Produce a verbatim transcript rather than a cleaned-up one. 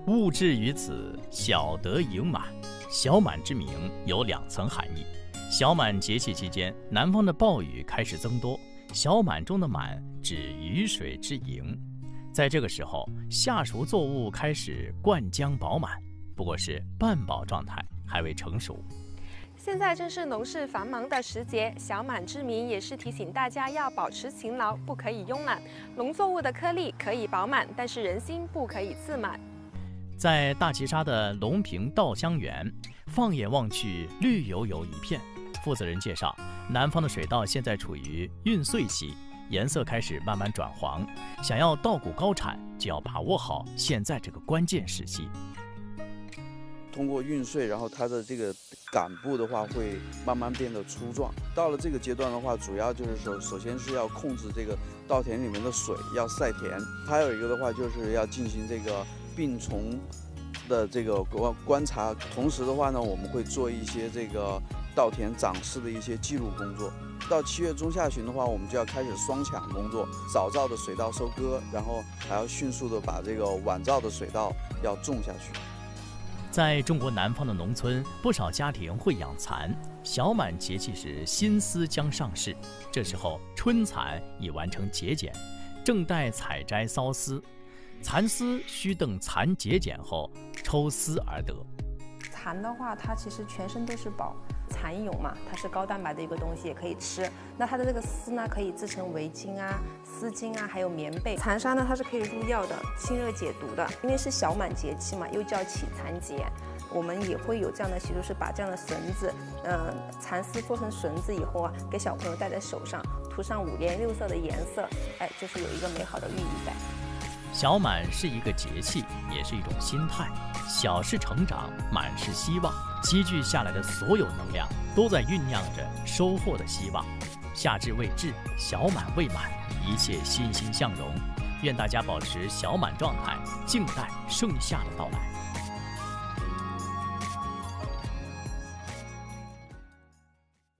物至于此，小得盈满。小满之名有两层含义。小满节气期间，南方的暴雨开始增多，小满中的满指雨水之盈。在这个时候，夏熟作物开始灌浆饱满，不过是半饱状态，还未成熟。 现在正是农事繁忙的时节，小满之名也是提醒大家要保持勤劳，不可以慵懒。农作物的颗粒可以饱满，但是人心不可以自满。 在大旗沙的隆平稻香园，放眼望去，绿油油一片。负责人介绍，南方的水稻现在处于孕穗期，颜色开始慢慢转黄，想要稻谷高产，就要把握好现在这个关键时期。 通过孕穗，然后它的这个杆部的话会慢慢变得粗壮。到了这个阶段的话，主要就是说，首先是要控制这个稻田里面的水，要晒田；还有一个的话，就是要进行这个病虫的这个观观察。同时的话呢，我们会做一些这个稻田长势的一些记录工作。到七月中下旬的话，我们就要开始双抢工作，早稻的水稻收割，然后还要迅速的把这个晚稻的水稻要种下去。 在中国南方的农村，不少家庭会养蚕。小满节气时，新丝将上市，这时候春蚕已完成节俭，正待采摘缫丝。蚕丝需等蚕节俭后抽丝而得。 蚕的话，它其实全身都是宝。蚕蛹嘛，它是高蛋白的一个东西，也可以吃。那它的这个丝呢，可以制成围巾啊、丝巾啊，还有棉被。蚕纱呢，它是可以入药的，清热解毒的。因为是小满节气嘛，又叫起蚕节，我们也会有这样的习俗，是把这样的绳子，嗯、呃，蚕丝做成绳子以后啊，给小朋友戴在手上，涂上五颜六色的颜色，哎，就是有一个美好的寓意在。 小满是一个节气，也是一种心态。小是成长，满是希望，积聚下来的所有能量都在酝酿着收获的希望。夏至未至，小满未满，一切欣欣向荣。愿大家保持小满状态，静待盛夏的到来。